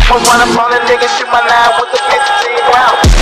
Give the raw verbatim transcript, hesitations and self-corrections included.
When I'm on a nigga, shoot my nine with the fifteen round.